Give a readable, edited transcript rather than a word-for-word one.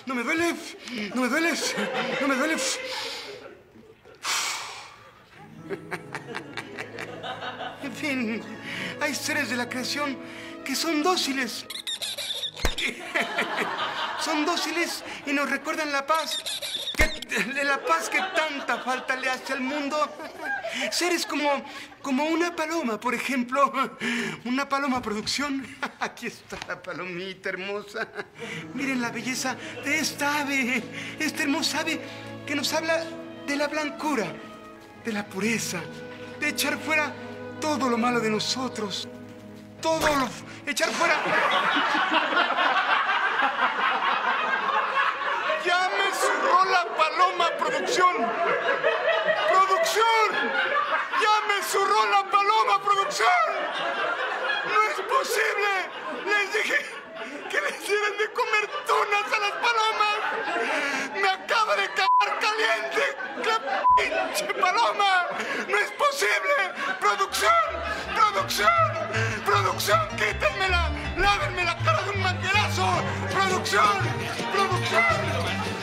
No me duele. No me duele. No me duele. En fin, hay seres de la creación que son dóciles. Son dóciles y nos recuerdan la paz. La paz que tanta falta le hace al mundo. Seres como una paloma, por ejemplo. Una paloma producción. Aquí está la palomita hermosa. Miren la belleza de esta ave. Esta hermosa ave que nos habla de la blancura, de la pureza, de echar fuera todo lo malo de nosotros. Echar fuera. ¡Ya me zurró la paloma, producción! ¡Producción! ¡Ya me zurró la paloma, producción! ¡No es posible! Les dije que les dieran de comer tunas a las palomas. ¡Me acaba de cagar caliente la pinche paloma! ¡No es posible! ¡Producción! ¡Producción! ¡Producción! ¡Quítenmela! ¡Lávenme la cara de un manguerazo! ¡Producción! ¡Producción!